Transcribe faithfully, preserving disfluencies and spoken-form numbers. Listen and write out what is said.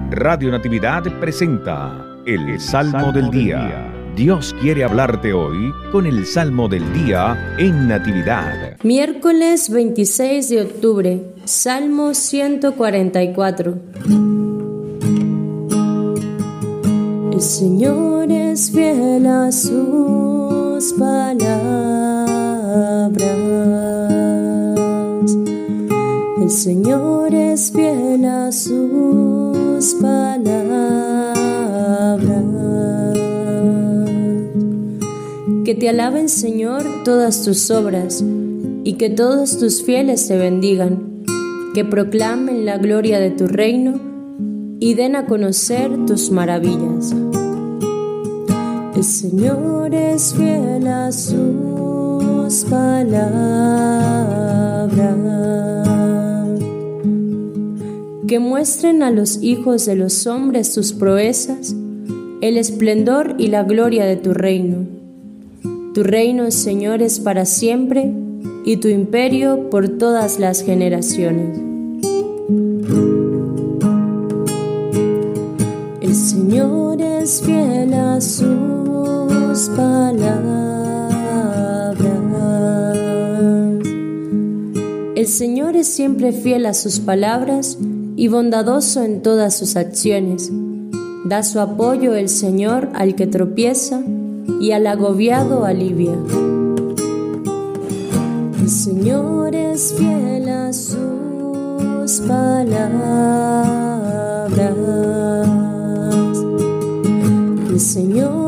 Radio Natividad presenta el Salmo del Día. Dios quiere hablarte hoy con el Salmo del Día en Natividad. Miércoles veintiséis de octubre, Salmo ciento cuarenta y cuatro. El Señor es fiel a sus palabras. El Señor es fiel a sus palabras. Que te alaben, Señor, todas tus obras, y que todos tus fieles te bendigan, que proclamen la gloria de tu reino y den a conocer tus maravillas. El Señor es fiel a sus palabras. Que muestren a los hijos de los hombres tus proezas, el esplendor y la gloria de tu reino. Tu reino, Señor, es para siempre, y tu imperio por todas las generaciones. El Señor es fiel a sus palabras. El Señor es siempre fiel a sus palabras y bondadoso en todas sus acciones. Da su apoyo el Señor al que tropieza y al agobiado alivia. El Señor es fiel a sus palabras. El Señor